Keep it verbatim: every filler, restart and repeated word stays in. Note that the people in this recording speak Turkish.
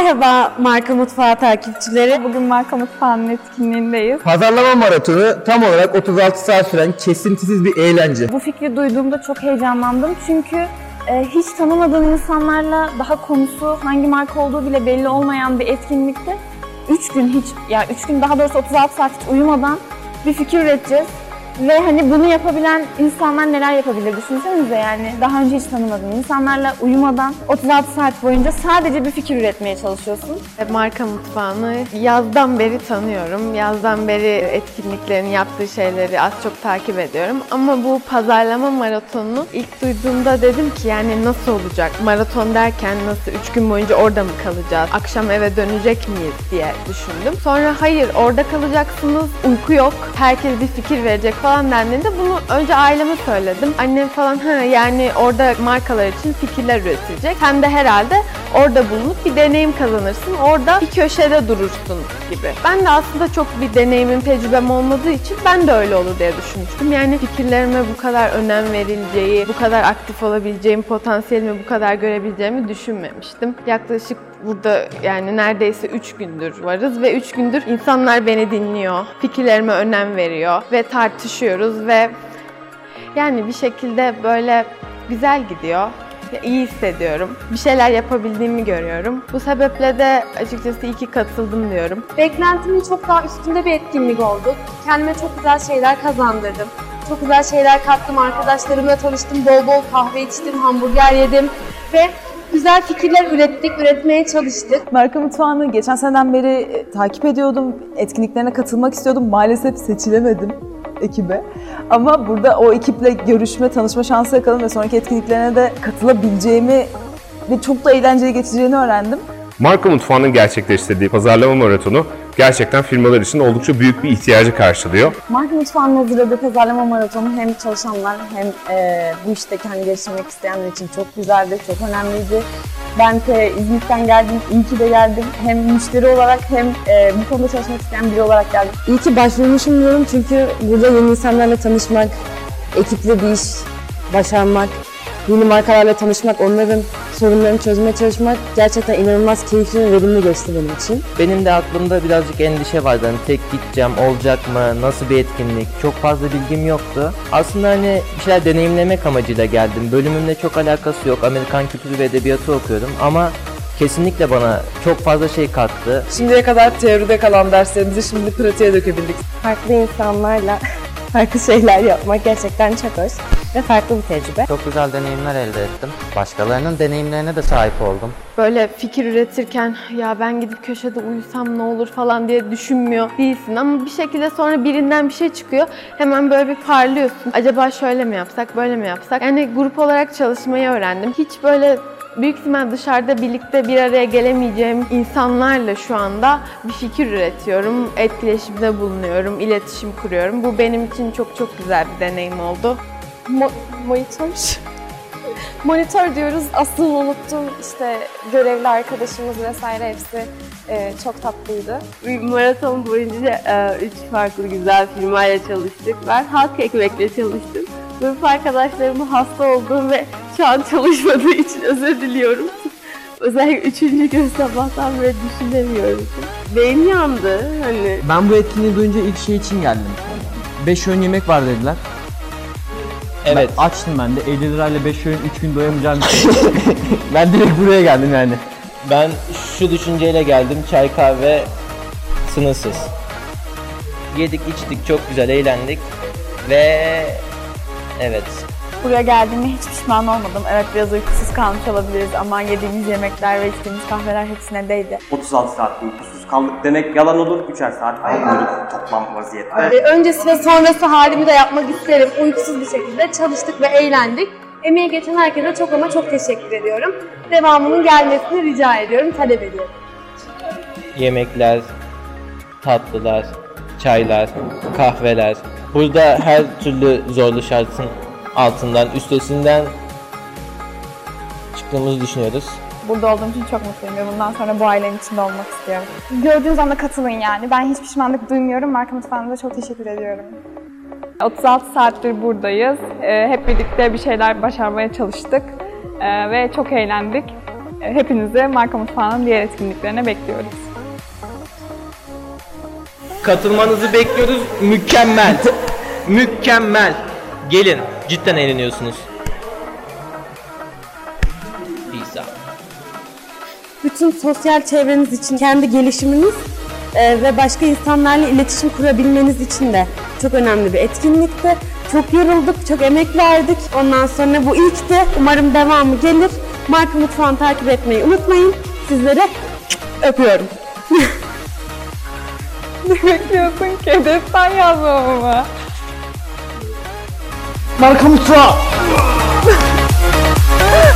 Merhaba Marka Mutfağı takipçileri. Bugün Marka Mutfağı'nın etkinliğindeyiz. Pazarlama maratonu tam olarak otuz altı saat süren kesintisiz bir eğlence. Bu fikri duyduğumda çok heyecanlandım çünkü e, hiç tanımadığım insanlarla daha konusu hangi marka olduğu bile belli olmayan bir etkinlikte üç gün hiç, yani üç gün daha doğrusu otuz altı saat hiç uyumadan bir fikir üreteceğiz. Ve hani bunu yapabilen insanlar neler yapabilir düşünsenize, yani daha önce hiç tanımadığın insanlarla uyumadan otuz altı saat boyunca sadece bir fikir üretmeye çalışıyorsun. Marka Mutfağı'nı yazdan beri tanıyorum. Yazdan beri etkinliklerini, yaptığı şeyleri az çok takip ediyorum. Ama bu pazarlama maratonunu ilk duyduğumda dedim ki yani nasıl olacak? Maraton derken nasıl üç gün boyunca orada mı kalacağız? Akşam eve dönecek miyiz diye düşündüm. Sonra hayır, orada kalacaksınız, uyku yok, herkes bir fikir verecek falan dendiğinde bunu önce aileme söyledim. Annem falan ha yani orada markalar için fikirler üretilecek. Sen de herhalde orada bulunup bir deneyim kazanırsın. Orada bir köşede durursun gibi. Ben de aslında çok bir deneyimim, tecrübem olmadığı için ben de öyle olur diye düşünmüştüm. Yani fikirlerime bu kadar önem verileceği, bu kadar aktif olabileceğim, potansiyelimi bu kadar görebileceğimi düşünmemiştim. Yaklaşık burada yani neredeyse üç gündür varız ve üç gündür insanlar beni dinliyor, fikirlerime önem veriyor ve tartışıyoruz ve yani bir şekilde böyle güzel gidiyor. İyi hissediyorum. Bir şeyler yapabildiğimi görüyorum. Bu sebeple de açıkçası iyi ki katıldım diyorum. Beklentimin çok daha üstünde bir etkinlik oldu. Kendime çok güzel şeyler kazandırdım. Çok güzel şeyler kattım. Arkadaşlarımla tanıştım. Bol bol kahve içtim, hamburger yedim ve güzel fikirler ürettik, üretmeye çalıştık. Marka Mutfağı'nı geçen seneden beri takip ediyordum. Etkinliklerine katılmak istiyordum. Maalesef seçilemedim ekibe. Ama burada o ekiple görüşme, tanışma şansı yakaladım ve sonraki etkinliklerine de katılabileceğimi ve çok da eğlenceli geçeceğini öğrendim. Marka Mutfağı'nın gerçekleştirdiği pazarlama maratonu gerçekten firmalar için oldukça büyük bir ihtiyacı karşılıyor. Marka Mutfağı'nın hazırladığı pazarlama maratonu hem çalışanlar hem e, bu işte kendi geliştirmek isteyenler için çok güzeldi, çok önemliydi. Ben de İzmit'ten geldim, iyi ki de geldim. Hem müşteri olarak hem e, bu konuda çalışmak isteyen biri olarak geldim. İyi ki başvurmuşum diyorum çünkü burada yeni insanlarla tanışmak, ekiple bir iş başarmak, yeni markalarla tanışmak, onların sorunlarını çözmeye çalışmak gerçekten inanılmaz keyifli ve verimli geçti benim için. Benim de aklımda birazcık endişe vardı. Hani tek gideceğim, olacak mı, nasıl bir etkinlik, çok fazla bilgim yoktu. Aslında hani bir şeyler deneyimlemek amacıyla geldim. Bölümümle çok alakası yok. Amerikan kültürü ve edebiyatı okuyorum ama kesinlikle bana çok fazla şey kattı. Şimdiye kadar teoride kalan derslerimizi şimdi pratiğe dökebildik. Farklı insanlarla farklı şeyler yapmak gerçekten çok hoş ve farklı bir tecrübe. Çok güzel deneyimler elde ettim. Başkalarının deneyimlerine de sahip oldum. Böyle fikir üretirken ya ben gidip köşede uyusam ne olur falan diye düşünmüyor değilsin ama bir şekilde sonra birinden bir şey çıkıyor. Hemen böyle bir parlıyorsun. Acaba şöyle mi yapsak, böyle mi yapsak? Yani grup olarak çalışmayı öğrendim. Hiç böyle büyük ihtimal dışarıda birlikte bir araya gelemeyeceğim insanlarla şu anda bir fikir üretiyorum, etkileşimde bulunuyorum, iletişim kuruyorum. Bu benim için çok çok güzel bir deneyim oldu. Mo monitör. Monitör diyoruz. Aslında unuttum. İşte görevli arkadaşımız vesaire hepsi e, çok tatlıydı. Maraton boyunca e, üç farklı güzel firmayla çalıştık. Ben halk ekmekle çalıştım. Sınıf arkadaşlarımın hasta olduğum ve şu an çalışmadığı için özür diliyorum. Özellikle üçüncü gün sabahtan beri düşünemiyorum. Beynim yandı hani. Ben bu etkinliği duyunca ilk şey için geldim. beş öğün yemek var dediler. Evet. Ben açtım ben de. elli lirayla beş öğün üç gün doyamayacağım bir şey. Ben direkt buraya geldim yani. Ben şu düşünceyle geldim. Çay, kahve sınırsız. Yedik, içtik, çok güzel eğlendik ve evet. Buraya geldiğime hiç pişman olmadım. Evet, biraz uykusuz kalmış olabiliriz ama yediğimiz yemekler ve içtiğimiz kahveler hepsine değdi. otuz altı saat uykusuz kaldık demek yalan olur. üçer saat falan uyuduk toplam vaziyette. E, öncesi ve sonrası halimi de yapmak isterim. Uykusuz bir şekilde çalıştık ve eğlendik. Emeği geçen herkese çok ama çok teşekkür ediyorum. Devamının gelmesini rica ediyorum, talep ediyorum. Yemekler, tatlılar, çaylar, kahveler. Burada her türlü zorlu şartın altından, üstesinden çıktığımızı düşünüyoruz. Burada olduğum için çok mutluyum ve bundan sonra bu ailenin içinde olmak istiyorum. Gördüğünüz anda katılın yani. Ben hiç pişmanlık duymuyorum. Marka Mutfağı'na çok teşekkür ediyorum. otuz altı saattir buradayız. Hep birlikte bir şeyler başarmaya çalıştık ve çok eğlendik. E, Hepinizi Marka Mutfağı'nın diğer etkinliklerine bekliyoruz. Katılmanızı bekliyoruz. Mükemmel. Mükemmel. Gelin. Cidden eğleniyorsunuz. Pizza. Bütün sosyal çevreniz için, kendi gelişiminiz e, ve başka insanlarla iletişim kurabilmeniz için de çok önemli bir etkinlikti. Çok yorulduk, çok emek verdik. Ondan sonra bu ilkti. Umarım devamı gelir. Marka Mutfağı'nı takip etmeyi unutmayın. Sizleri öpüyorum. Ne bekliyorsun ki? Destan yazmamı mı? Marka Mutfağı!